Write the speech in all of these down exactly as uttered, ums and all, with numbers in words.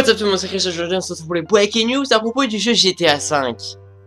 What's up tout le monde, c'est Christian, aujourd'hui on se retrouve pour les Breaking News à propos du jeu G T A cinq.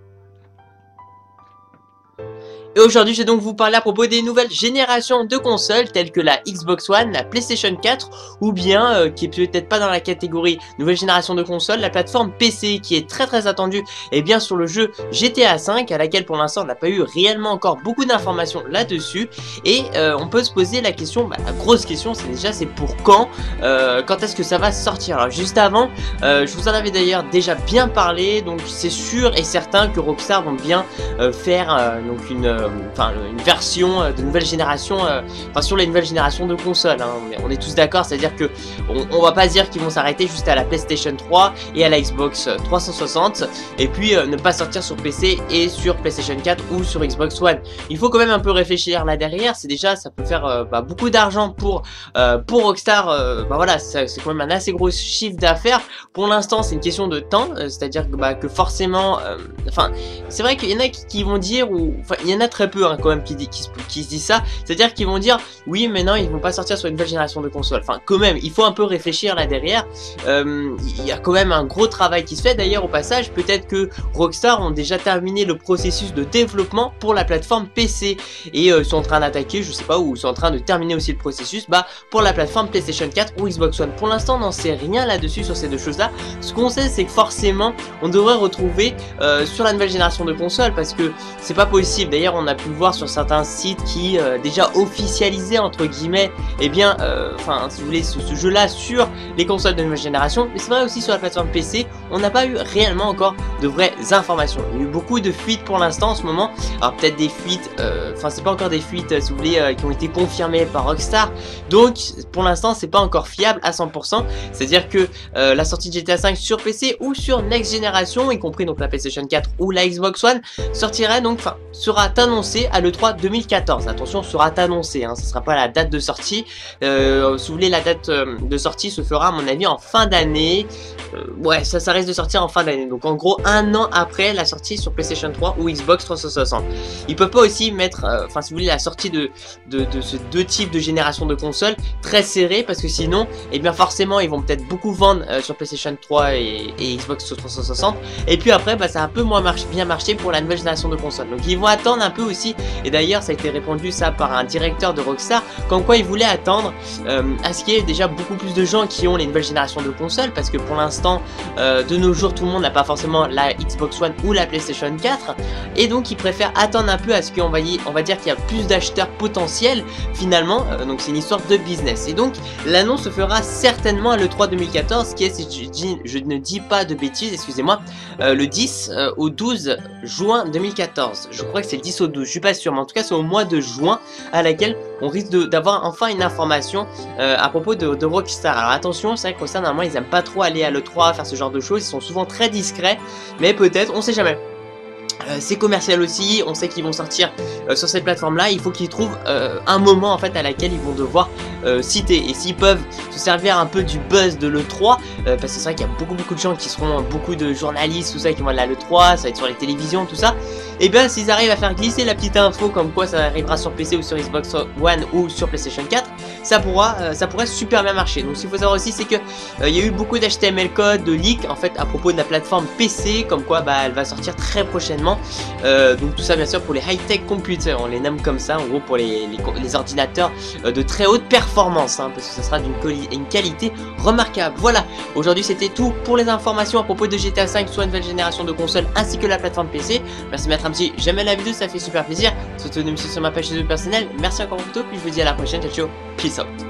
Et aujourd'hui je vais donc vous parler à propos des nouvelles générations de consoles telles que la Xbox One, la PlayStation quatre ou bien, euh, qui est peut-être pas dans la catégorie nouvelle génération de consoles, la plateforme P C qui est très très attendue et bien sur le jeu G T A cinq à laquelle pour l'instant on n'a pas eu réellement encore beaucoup d'informations là-dessus. Et euh, on peut se poser la question, bah, la grosse question c'est déjà c'est pour quand, euh, quand est-ce que ça va sortir. Alors juste avant, euh, je vous en avais d'ailleurs déjà bien parlé, donc c'est sûr et certain que Rockstar vont bien euh, faire euh, donc une euh, enfin une version de nouvelle génération, euh, enfin sur les nouvelles générations de consoles, hein. On est tous d'accord, c'est à dire que on, on va pas dire qu'ils vont s'arrêter juste à la PlayStation trois et à la Xbox trois cent soixante et puis euh, ne pas sortir sur P C et sur PlayStation quatre ou sur Xbox One. Il faut quand même un peu réfléchir là derrière, c'est déjà ça peut faire euh, bah, beaucoup d'argent pour euh, pour Rockstar, euh, bah voilà, c'est quand même un assez gros chiffre d'affaires. Pour l'instant c'est une question de temps, euh, c'est à dire que, bah, que forcément euh, enfin c'est vrai qu'il y en a qui, qui vont dire, ou enfin il y en a très peu hein, quand même qui, dit, qui, qui se disent ça, c'est à dire qu'ils vont dire oui mais non ils vont pas sortir sur une nouvelle génération de consoles. Enfin quand même il faut un peu réfléchir là derrière, euh, il y a quand même un gros travail qui se fait. D'ailleurs au passage peut-être que Rockstar ont déjà terminé le processus de développement pour la plateforme P C et euh, sont en train d'attaquer, je sais pas, ou sont en train de terminer aussi le processus bah, pour la plateforme PlayStation quatre ou Xbox One. Pour l'instant on n'en sait rien là-dessus sur ces deux choses là. Ce qu'on sait c'est que forcément on devrait retrouver euh, sur la nouvelle génération de consoles, parce que c'est pas possible. D'ailleurs on a pu le voir sur certains sites qui euh, déjà officialisaient entre guillemets et bien enfin euh, si vous voulez ce, ce jeu là sur les consoles de nouvelle génération, mais c'est vrai aussi sur la plateforme P C on n'a pas eu réellement encore de vraies informations. Il y a eu beaucoup de fuites pour l'instant en ce moment, alors peut-être des fuites enfin euh, c'est pas encore des fuites euh, si vous voulez euh, qui ont été confirmées par Rockstar, donc pour l'instant c'est pas encore fiable à cent pour cent. C'est à dire que euh, la sortie de G T A cinq sur P C ou sur Next Generation, y compris donc la PlayStation quatre ou la Xbox One, sortirait donc, enfin sera annoncé à l'E trois deux mille quatorze. Attention, sera annoncé, hein, ce sera pas la date de sortie. Euh, si vous voulez, la date euh, de sortie se fera à mon avis en fin d'année. Euh, ouais, ça, ça risque de sortir en fin d'année. Donc en gros un an après la sortie sur PlayStation trois ou Xbox trois cent soixante. Ils peuvent pas aussi mettre, enfin euh, si vous voulez, la sortie de, de, de ces deux types de génération de consoles très serrée, parce que sinon, et eh bien forcément ils vont peut-être beaucoup vendre euh, sur PlayStation trois et, et Xbox trois cent soixante. Et puis après, bah, ça a un peu moins marché, bien marché pour la nouvelle génération de consoles. Donc ils vont attendre un peu aussi. Et d'ailleurs ça a été répondu ça par un directeur de Rockstar, comme quoi ils voulaient attendre euh, à ce qu'il y ait déjà beaucoup plus de gens qui ont les nouvelles générations de consoles, parce que pour l'instant euh, de nos jours tout le monde n'a pas forcément la Xbox One ou la PlayStation quatre, et donc ils préfèrent attendre un peu à ce qu'on va, y, on va dire qu'il y a plus d'acheteurs potentiels finalement, euh, donc c'est une histoire de business. Et donc l'annonce se fera certainement à l'E trois deux mille quatorze, qui est, si je, dis, je ne dis pas de bêtises, excusez-moi, euh, le dix euh, au douze juin deux mille quatorze. Je crois que c'est le dix au douze, je suis pas sûr, mais en tout cas c'est au mois de juin à laquelle on risque d'avoir enfin une information euh, à propos de, de Rockstar. Alors attention, c'est vrai que Rockstar normalement ils aiment pas trop aller à l'E trois faire ce genre de choses, ils sont souvent très discrets, mais peut-être, on sait jamais. Euh, c'est commercial aussi, on sait qu'ils vont sortir euh, sur cette plateforme là, il faut qu'ils trouvent euh, un moment en fait à laquelle ils vont devoir euh, citer, et s'ils peuvent se servir un peu du buzz de l'E trois, euh, parce que c'est vrai qu'il y a beaucoup beaucoup de gens qui seront, beaucoup de journalistes tout ça qui vont aller à l'E trois, ça va être sur les télévisions tout ça, et bien s'ils arrivent à faire glisser la petite info comme quoi ça arrivera sur P C ou sur Xbox One ou sur PlayStation quatre, ça pourra, euh, ça pourrait super bien marcher. Donc ce qu'il faut savoir aussi c'est que euh, il y a eu beaucoup d'H T M L code, de leaks en fait à propos de la plateforme P C, comme quoi bah elle va sortir très prochainement. Euh, donc tout ça bien sûr pour les high-tech computers, on les nomme comme ça en gros, pour les, les, les ordinateurs euh, de très haute performance, hein, parce que ça sera d'une une qualité remarquable. Voilà, aujourd'hui c'était tout pour les informations à propos de G T A cinq sur une nouvelle génération de consoles ainsi que la plateforme P C. Merci de mettre un petit j'aime à la vidéo, ça fait super plaisir. Surtout de me suivre sur ma page Facebook personnelle. Merci encore pour tout, puis je vous dis à la prochaine, ciao ciao, peace out.